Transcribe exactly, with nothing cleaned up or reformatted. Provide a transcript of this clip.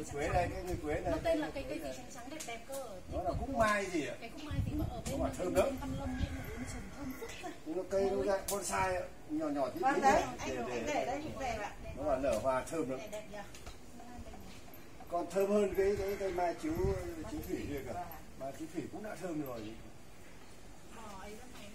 Cái quế đây, cái người quế này. Nó tên là cây cây gì trắng trắng đẹp đẹp cơ. Nó là cúc mai gì ạ? Cái cúc mai thì mà ở bên thơm bên Văn Lâm ấy mà nó trồng thơm phức ra. Nó cây nó dạng bonsai nhỏ nhỏ tí tí. Vâng đấy, anh để để đây mình về ạ. Nó là nở hoa thơm lắm. Đẹp nhỉ. Còn thơm hơn cái cái cây mai chiếu chiếu thủy kia cả. Mai chiếu thủy cũng đã thơm rồi. Ờ ấy rất này